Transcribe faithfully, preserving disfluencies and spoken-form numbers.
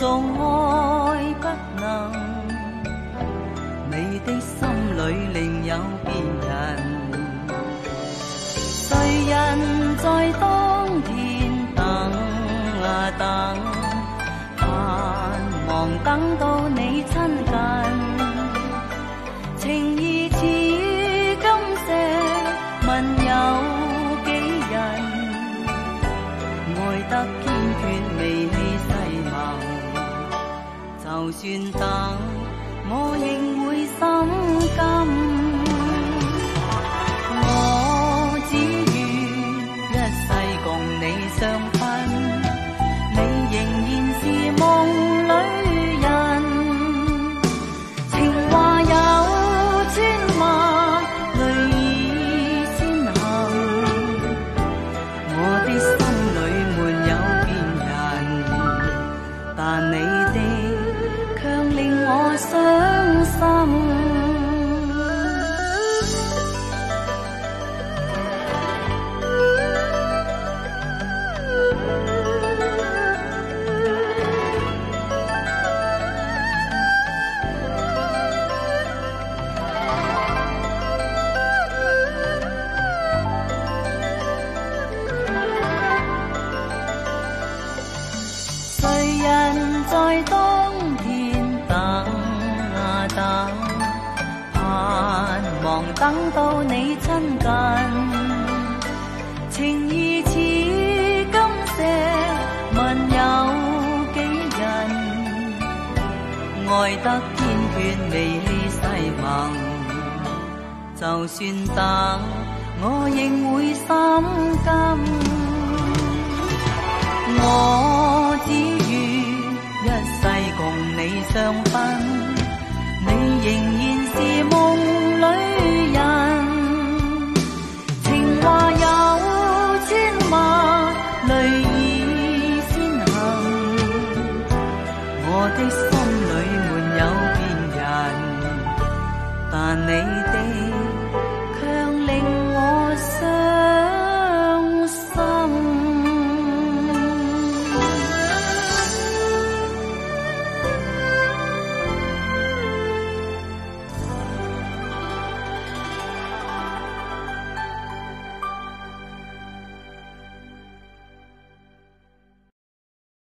做愛不能，你的心裏另有別人。誰人在當天等啊等，盼望等到你親近，情意似金石，問有幾人？愛得堅決未氣誓盟，就算等，我仍會心甘。我只願一世共你相分，你仍然是夢裏人。情話有千萬，淚已先行，我的心裏沒有別人，但你的卻令我傷心。誰人在當天等啊等，盼望等到你親近，情意似金石，問有幾人？愛得堅決未氣誓盟，就算等，我仍會心甘。我只願一世共你相分，你仍然是夢裏人。情話有千萬，淚已先行，我的心裏沒有別人，但你的